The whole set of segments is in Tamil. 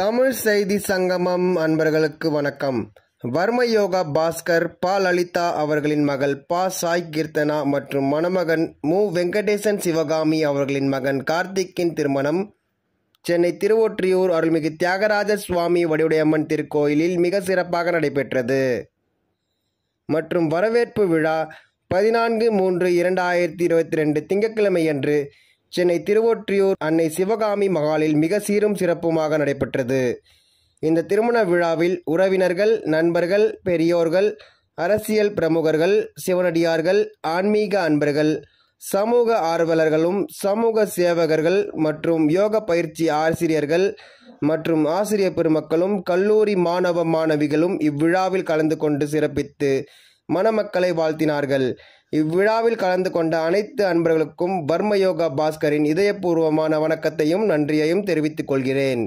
தமிழ் செய்தி சங்கமம் அன்பர்களுக்கு வணக்கம். வர்ம யோகா பாஸ்கர் பா லலிதா அவர்களின் மகள் பா சாய் கீர்த்தனா மற்றும் மணமகன் மு வெங்கடேசன் சிவகாமி அவர்களின் மகன் கார்த்திக்கின் திருமணம் சென்னை திருவொற்றியூர் அருள்மிகு தியாகராஜ சுவாமி வடிவுடையம்மன் திருக்கோயிலில் மிக சிறப்பாக நடைபெற்றது. மற்றும் வரவேற்பு விழா 14/3/2022 திங்கட்கிழமையன்று சென்னை திருவொற்றியூர் அன்னை சிவகாமி மகாலில் மிக சீரும் சிறப்புமாக நடைபெற்றது. இந்த திருமண விழாவில் உறவினர்கள், நண்பர்கள், பெரியோர்கள், அரசியல் பிரமுகர்கள், சிவனடியார்கள், ஆன்மீக அன்பர்கள், சமூக ஆர்வலர்களும் சமூக சேவகர்கள் மற்றும் யோக பயிற்சி ஆசிரியர்கள் மற்றும் ஆசிரியர் பெருமக்களும் கல்லூரி மாணவ மாணவிகளும் இவ்விழாவில் கலந்து கொண்டு சிறப்பித்து மணமக்களை வாழ்த்தினார்கள். இவ்விழாவில் கலந்து கொண்ட அனைத்து அன்பர்களுக்கும் வர்ம யோகா பாஸ்கரின் இதயபூர்வமான வணக்கத்தையும் நன்றியையும் தெரிவித்துக் கொள்கிறேன்.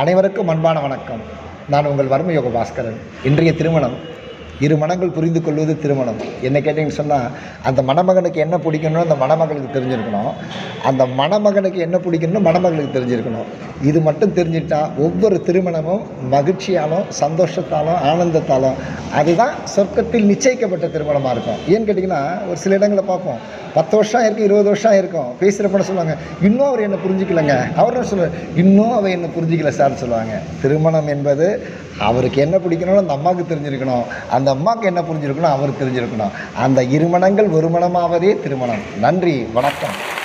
அனைவருக்கும் அன்பான வணக்கம். நான் உங்கள் வர்ம யோக பாஸ்கரன். இன்றைய திருமணம், இரு மனங்கள் புரிந்து கொள்வது திருமணம். என்ன கேட்டீங்கன்னு சொன்னால், அந்த மணமகனுக்கு என்ன பிடிக்கணும்னு அந்த மணமகளுக்கு தெரிஞ்சிருக்கணும், அந்த மணமகனுக்கு என்ன பிடிக்கணும்னு மணமகளுக்கு தெரிஞ்சிருக்கணும். இது மட்டும் தெரிஞ்சிட்டா ஒவ்வொரு திருமணமும் மகிழ்ச்சியாலும் சந்தோஷத்தாலும் ஆனந்தத்தாலும் அதுதான் சொர்க்கத்தில் நிச்சயிக்கப்பட்ட திருமணமாக இருக்கும். ஏன்னு கேட்டிங்கன்னா, ஒரு சில இடங்களை பார்ப்போம், 10 வருஷம் ஆயிருக்கும், 20 வருஷம் ஆயிருக்கும், பேசுகிறப்ப சொல்லுவாங்க, இன்னும் அவர் என்ன புரிஞ்சிக்கலைங்க, அவர் என்ன சொல்லுவார், இன்னும் அவள் என்ன புரிஞ்சிக்கல சார்னு சொல்லுவாங்க. திருமணம் என்பது அவருக்கு என்ன பிடிக்கணும்னு அந்த அம்மாவுக்கு தெரிஞ்சிருக்கணும், அந்த அம்மாவுக்கு என்ன புரிஞ்சிருக்கணும் அவருக்கு தெரிஞ்சிருக்கணும். அந்த இருமணங்கள் ஒரு மனமாவதே திருமணம். நன்றி, வணக்கம்.